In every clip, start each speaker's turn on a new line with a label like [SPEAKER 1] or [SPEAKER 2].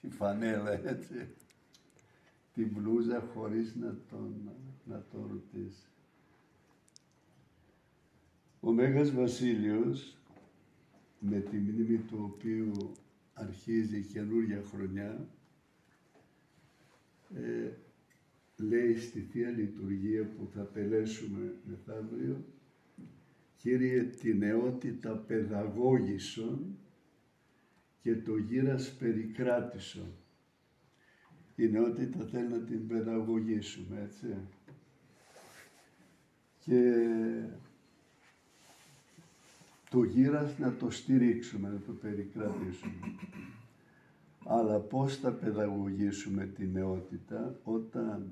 [SPEAKER 1] τη φανέλα, έτσι, την μπλούζα χωρίς να τον ρωτήσει. Ο Μέγας Βασίλειος, με τη μνήμη του οποίου αρχίζει η καινούργια χρονιά, λέει στη Θεία Λειτουργία που θα τελέσουμε μεθαύριο, Κύριε, την νεότητα παιδαγώγησον και το γύρας περικράτησον. Η νεότητα θέλει να την παιδαγωγήσουμε, έτσι. Και το γύρας να το στηρίξουμε, να το περικρατήσουμε. Αλλά πώς θα παιδαγωγήσουμε την νεότητα, όταν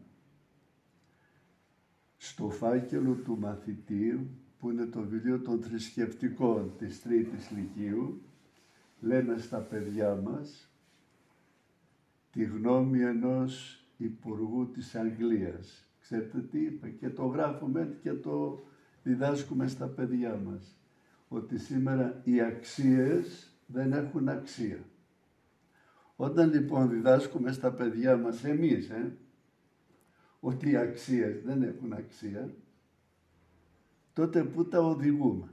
[SPEAKER 1] στο φάκελο του μαθητή, που είναι το βιβλίο των θρησκευτικών της Τρίτης Λυκείου, λέμε στα παιδιά μας τη γνώμη ενός υπουργού της Αγγλίας. Ξέρετε τι είπε, και το γράφουμε και το διδάσκουμε στα παιδιά μας, ότι σήμερα οι αξίες δεν έχουν αξία. Όταν λοιπόν διδάσκουμε στα παιδιά μας εμείς, ότι οι αξίες δεν έχουν αξία, τότε πού τα οδηγούμε.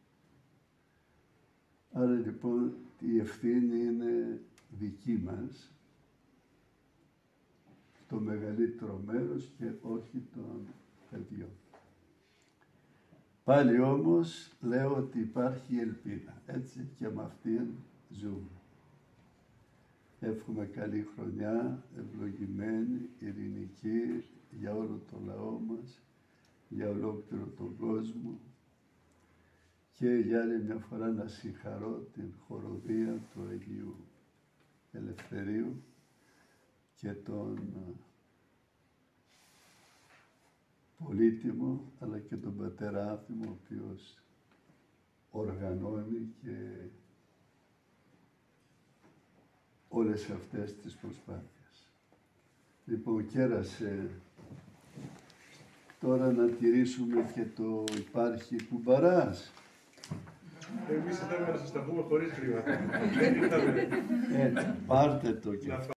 [SPEAKER 1] Άρα λοιπόν η ευθύνη είναι δική μας, το μεγαλύτερο μέρος και όχι των παιδιών. Πάλι όμως λέω ότι υπάρχει ελπίδα, έτσι, και με αυτήν ζούμε. Εύχομαι καλή χρονιά, ευλογημένη, ειρηνική, για όλο το λαό μας, για ολόκληρο τον κόσμο, και για άλλη μια φορά να συγχαρώ την χοροδία του Αγίου Ελευθερίου και τον πολύτιμο, αλλά και τον πατέρα Άθιμο, ο οποίος οργανώνει και όλες αυτές τις προσπάθειες. Λοιπόν, κέρασε τώρα να τηρήσουμε και το υπάρχει κουμπαράς.
[SPEAKER 2] Εμείς θέλουμε να σας τα πούμε χωρίς χρήματα.
[SPEAKER 1] Πάρτε το και αυτό.